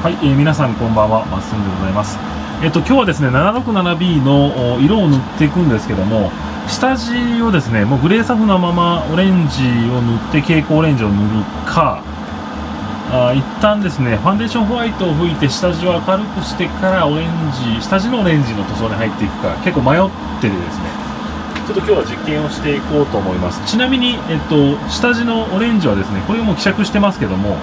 はい、皆さんこんばんは、まっすんでございます。今日はですね、767B の色を塗っていくんですけども、下地をですね、もうグレーサフのままオレンジを塗って蛍光オレンジを塗るか、一旦ですね、ファンデーションホワイトを吹いて下地を明るくしてからオレンジ、下地のオレンジの塗装に入っていくか、結構迷っててですね、ちょっと今日は実験をしていこうと思います。ちなみに、下地のオレンジはですね、これもう希釈してますけども、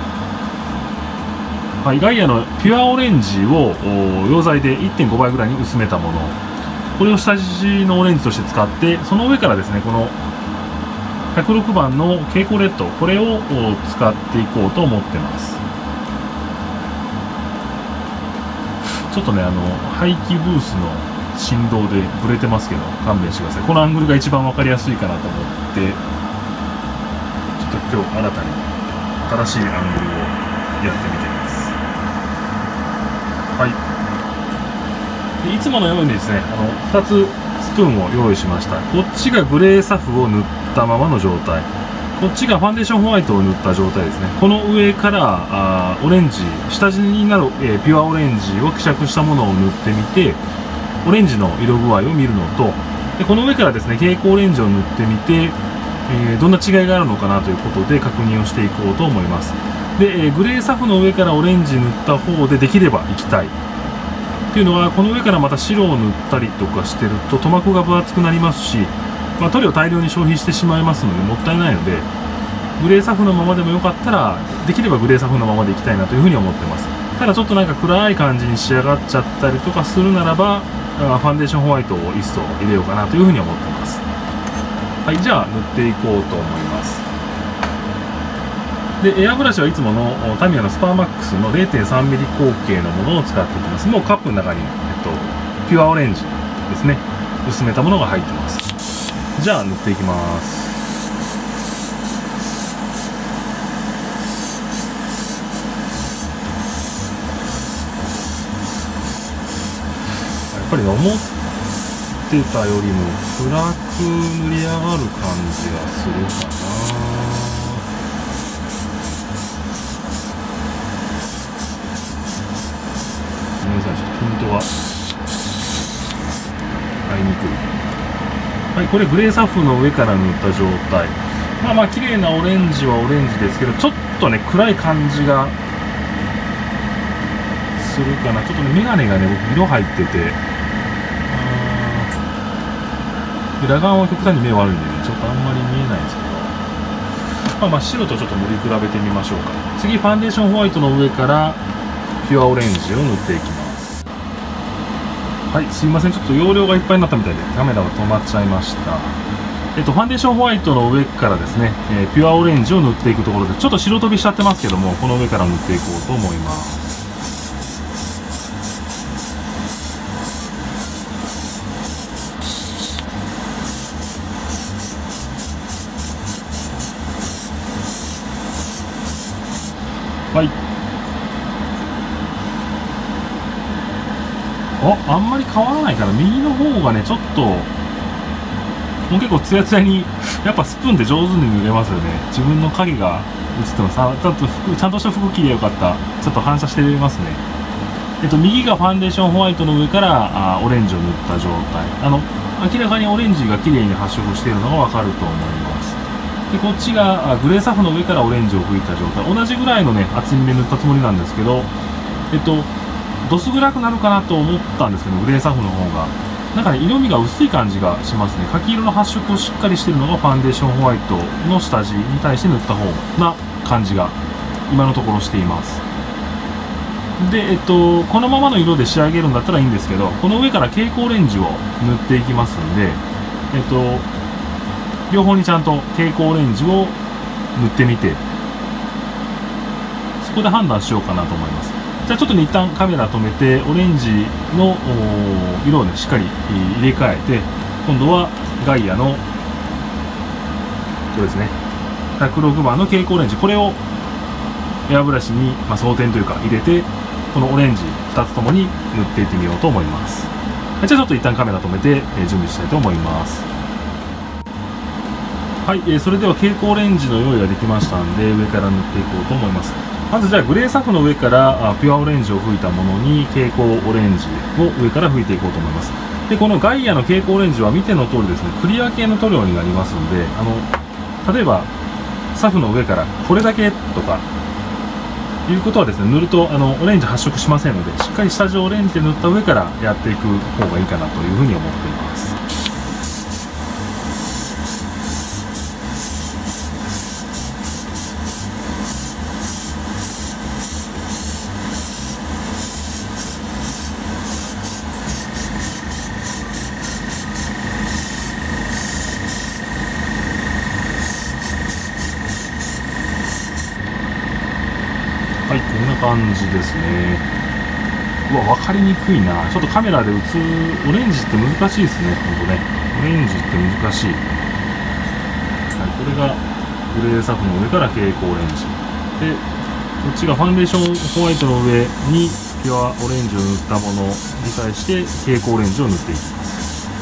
はい、ガイアのピュアオレンジを溶剤で 1.5 倍ぐらいに薄めたもの、これを下地のオレンジとして使って、その上からですね、この106番の蛍光レッド、これを使っていこうと思ってます。ちょっとね、排気ブースの振動でブレてますけど勘弁してください。このアングルが一番分かりやすいかなと思って、ちょっと今日新たに新しいアングルをやってみてます。はい、でいつものようにですね、2つスプーンを用意しました。こっちがグレーサフを塗ったままの状態、こっちがファンデーションホワイトを塗った状態ですね。この上からオレンジ、下地になる、ピュアオレンジを希釈したものを塗ってみて、オレンジの色具合を見るのと、でこの上からですね蛍光オレンジを塗ってみて、どんな違いがあるのかなということで確認をしていこうと思います。で、グレーサフの上からオレンジ塗った方でできればいきたいっていうのは、この上からまた白を塗ったりとかしてると塗膜が分厚くなりますし、塗料を大量に消費してしまいますのでもったいないので、グレーサフのままでもよかったらできればグレーサフのままでいきたいなというふうに思ってます。ただちょっとなんか暗い感じに仕上がっちゃったりとかするならば、ファンデーションホワイトを一層入れようかなというふうに思ってます。はい、じゃあ塗っていこうと思います。でエアブラシはいつものタミヤのスパーマックスの 0.3mm 口径のものを使っていきます。もうカップの中に、ピュアオレンジですね、薄めたものが入ってます。じゃあ塗っていきます。やっぱり思ってたよりも暗く塗り上がる感じがするかな。ごめんなさい、ちょっとピントが合いにくい。はい、これグレーサフの上から塗った状態。綺麗なオレンジはオレンジですけど、ちょっとね暗い感じがするかな。ちょっとねメガネがね僕色入ってて、裏側は極端に目悪いんでね、ちょっとあんまり見えないんですけど、白とちょっと塗り比べてみましょうか。次ファンデーションホワイトの上からピュアオレンジを塗っていきます。はい、すいません、ちょっと容量がいっぱいになったみたいでカメラが止まっちゃいました。ファンデーションホワイトの上からですね、ピュアオレンジを塗っていくところで、ちょっと白飛びしちゃってますけども、この上から塗っていこうと思います。はい、あんまり変わらないから、右の方がねちょっともう結構ツヤツヤにやっぱスプーンで上手に塗れますよね。自分の影が映ってます。ちゃんとした服着でよかった。ちょっと反射してますね。右がファンデーションホワイトの上からオレンジを塗った状態。明らかにオレンジが綺麗に発色しているのがわかると思います。でこっちがグレーサフの上からオレンジを吹いた状態。同じぐらいのね厚みで塗ったつもりなんですけど、どす暗くなるかなと思ったんですけど、グレーサフの方がなんかね色味が薄い感じがしますね。柿色の発色をしっかりしているのがファンデーションホワイトの下地に対して塗った方な感じが今のところしています。で、このままの色で仕上げるんだったらいいんですけど、この上から蛍光オレンジを塗っていきますんで、両方にちゃんと蛍光オレンジを塗ってみて、そこで判断しようかなと思います。じゃあちょっとね一旦カメラ止めて、オレンジの色をねしっかり入れ替えて、今度はガイアのこれですね、106番の蛍光オレンジ、これをエアブラシに、装填というか入れて、このオレンジ2つともに塗っていってみようと思います。じゃあちょっと一旦カメラ止めて準備したいと思います。はい、それでは蛍光オレンジの用意ができましたんで、上から塗っていこうと思います。 まずじゃあグレーサフの上からピュアオレンジを吹いたものに蛍光オレンジを上から吹いていこうと思います。でこのガイアの蛍光オレンジは見ての通りですね、クリア系の塗料になりますので、例えばサフの上からこれだけとかいうことはですね、塗るとオレンジ発色しませんので、しっかり下地をオレンジで塗った上からやっていく方がいいかなというふうに思っています。はい、こんな感じですね。うわ、分かりにくいな。ちょっとカメラで映るオレンジって難しいですね、ほんとね。オレンジって難しい。はい、これがグレーサフの上から蛍光オレンジ。で、こっちがファンデーションホワイトの上にピュアオレンジを塗ったものに対して蛍光オレンジを塗っていきます。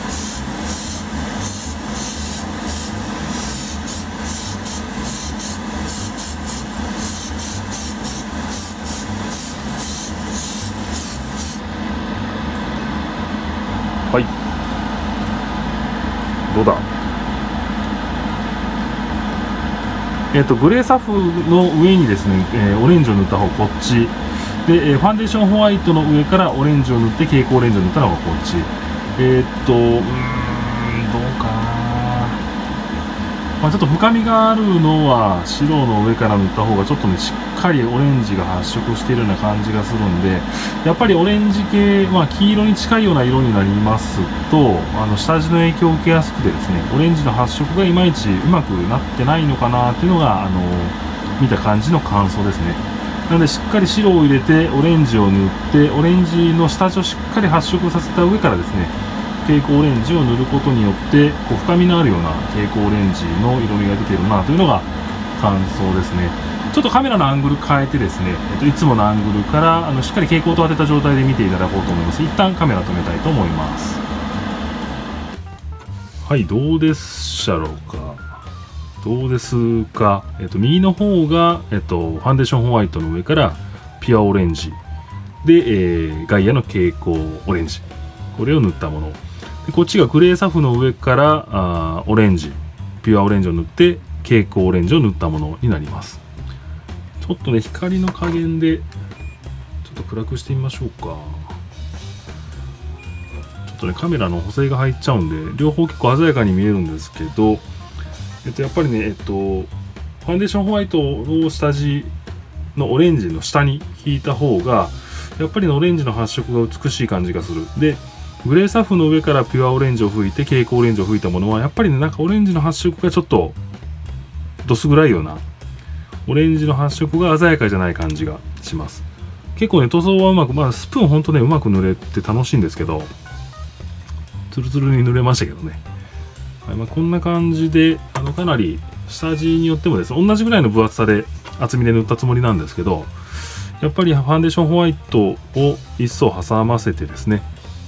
はい、どうだ。グレーサフの上にですね、オレンジを塗った方こっちで、ファンデーションホワイトの上からオレンジを塗って蛍光オレンジを塗ったのがこっち。どうかな。ちょっと深みがあるのは白の上から塗った方がちょっとね、しっかりオレンジが発色しているような感じがするんで、やっぱりオレンジ系、黄色に近いような色になりますと、下地の影響を受けやすくてですね、オレンジの発色がいまいちうまくなってないのかなっていうのが、見た感じの感想ですね。なのでしっかり白を入れてオレンジを塗って、オレンジの下地をしっかり発色させた上からですね、蛍光オレンジを塗ることによってこう深みのあるような蛍光オレンジの色味が出ているなというのが感想ですね。ちょっとカメラのアングル変えてですね、いつものアングルからしっかり蛍光灯を当てた状態で見ていただこうと思います。一旦カメラ止めたいと思います。はい、どうでしゃろうか。どうですか。右の方が、ファンデーションホワイトの上からピュアオレンジで、ガイアの蛍光オレンジ、これを塗ったもので、こっちがグレーサフの上からオレンジ、ピュアオレンジを塗って蛍光オレンジを塗ったものになります。ちょっとね、光の加減でちょっと暗くしてみましょうか。ちょっとね、カメラの補正が入っちゃうんで両方結構鮮やかに見えるんですけど、やっぱりね、ファンデーションホワイトの下地のオレンジの下に引いた方がやっぱりオレンジの発色が美しい感じがする。でグレーサフの上からピュアオレンジを吹いて蛍光オレンジを吹いたものはやっぱりね、なんかオレンジの発色がちょっとどす黒いような、オレンジの発色が鮮やかじゃない感じがします。結構ね、塗装はうまく、スプーンほんとねうまく塗れて楽しいんですけど、ツルツルに塗れましたけどね。はい、こんな感じでかなり下地によってもですね、同じぐらいの分厚さで厚みで塗ったつもりなんですけど、やっぱりファンデーションホワイトを一層挟ませてですね、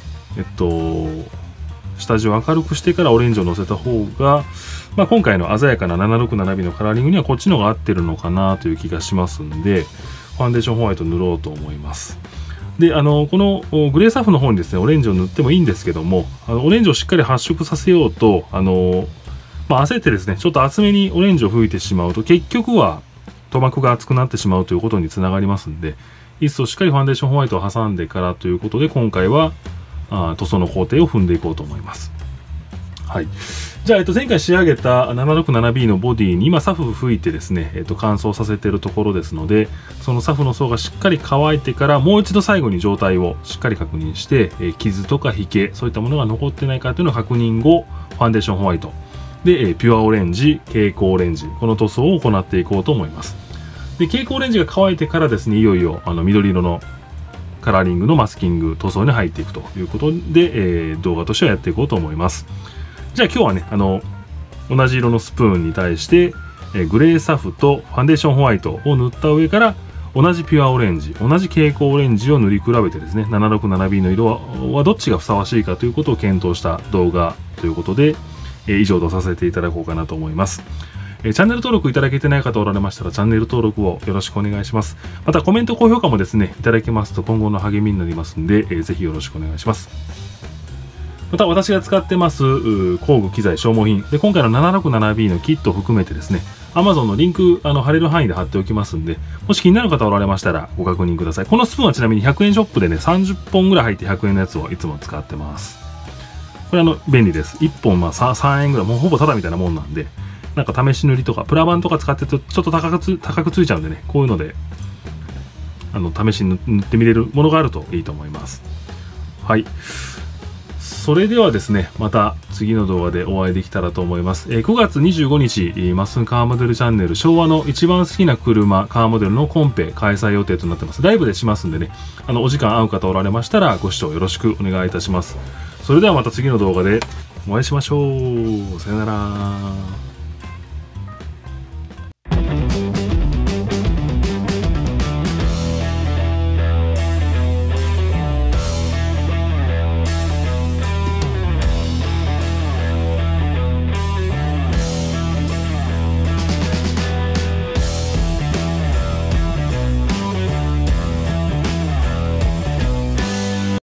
下地を明るくしてからオレンジをのせた方が、今回の鮮やかな 767B のカラーリングにはこっちの方が合ってるのかなという気がしますんで、ファンデーションホワイト塗ろうと思います。でこのグレーサフの方にですねオレンジを塗ってもいいんですけども、オレンジをしっかり発色させようと焦ってですね、ちょっと厚めにオレンジを吹いてしまうと結局は塗膜が厚くなってしまうということにつながりますんで、一層しっかりファンデーションホワイトを挟んでからということで、今回は塗装の工程を踏んでいこうと思います。はい、じゃあ、前回仕上げた 767B のボディに今サフ吹いてですね、乾燥させているところですので、そのサフの層がしっかり乾いてからもう一度最後に状態をしっかり確認して、傷とか引けそういったものが残ってないかというのを確認後、ファンデーションホワイトでピュアオレンジ、蛍光オレンジ、この塗装を行っていこうと思います。で蛍光オレンジが乾いてからですね、いよいよ緑色のカラーリングのマスキング塗装に入っていくということで、動画としてはやっていこうと思います。じゃあ今日はね、同じ色のスプーンに対して、グレーサフとファンデーションホワイトを塗った上から同じピュアオレンジ、同じ蛍光オレンジを塗り比べてですね、767B の色はどっちがふさわしいかということを検討した動画ということで、以上とさせていただこうかなと思います。 チャンネル登録いただけてない方おられましたらチャンネル登録をよろしくお願いします。またコメント高評価もですねいただけますと今後の励みになりますんで、ぜひよろしくお願いします。また私が使ってます工具機材消耗品で今回の 767B のキットを含めてですね Amazon のリンク貼れる範囲で貼っておきますんで、もし気になる方おられましたらご確認ください。このスプーンはちなみに100円ショップでね30本ぐらい入って100円のやつをいつも使ってます。これ便利です。1本3円ぐらい、もうほぼタダみたいなもんなんで、なんか試し塗りとかプラ板とか使ってるとちょっと高くついちゃうんでね、こういうので試しに塗ってみれるものがあるといいと思います。はい、それではですねまた次の動画でお会いできたらと思います。9月25日マスカーモデルチャンネル昭和の一番好きな車カーモデルのコンペ開催予定となってます。ライブでしますんでね、お時間合う方おられましたらご視聴よろしくお願いいたします。それではまた次の動画でお会いしましょう。さよなら。